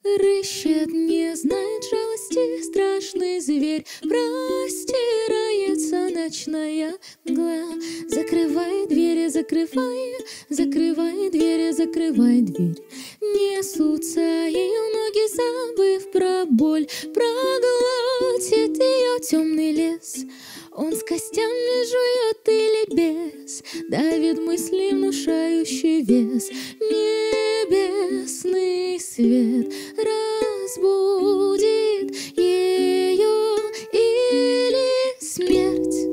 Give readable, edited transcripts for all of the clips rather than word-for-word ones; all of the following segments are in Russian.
Рыщет, не знает жалости, страшный зверь, простирается ночная мгла. Закрывай двери, закрывай двери, закрывай дверь. Несутся ее ноги, забыв про боль, проглотит ее темный лес. Он с костями жует или без, давит мысли, внушающий вес. Небесный свет разбудит ее или смерть.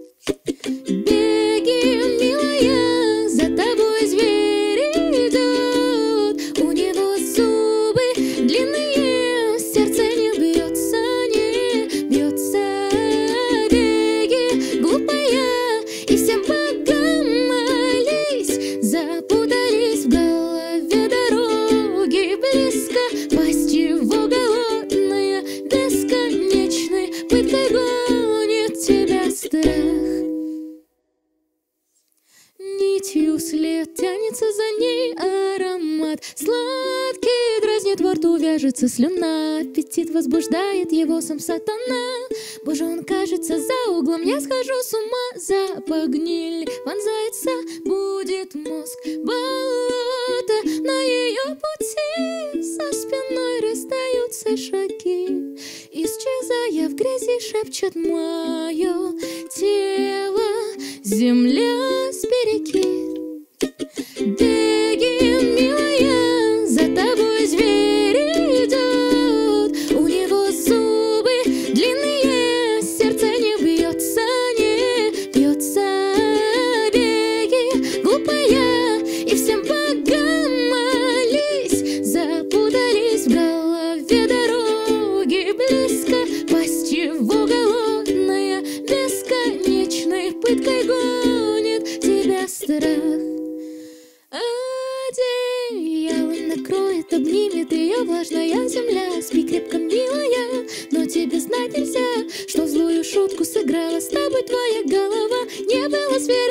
Беги, милая, за тобой зверь идет. У него зубы длинные, сердце не бьется, не бьется. Беги, глупая, и всем богам молись. Запутались в голове дороги близко, пасть его голодная, бесконечной пыткой гонит тебя страх. Нитью след тянется за ней аромат, сладкий дразнит во рту, вяжется слюна, аппетит возбуждает его сам сатана. Боже, он кажется за углом, я схожу с ума, запах гнили вонзается, будет мозг. Болото на ее пути, за спиной расстаются шаги, исчезая в грязи, шепчет мое тело, земля с береги. Беги, милая, за тобой зверь идет. У него зубы длинные, сердце не бьется, не бьется. Беги, глупая, и всем богам молись. Запутались в голове дороги близко, пасть его голодная, бесконечной пыткой гонит тебя страх. Одеялом накроет, обнимет ее влажная земля. Спи крепко, милая, но тебе знать нельзя, что в злую шутку сыграла с тобой твоя голова. Не было света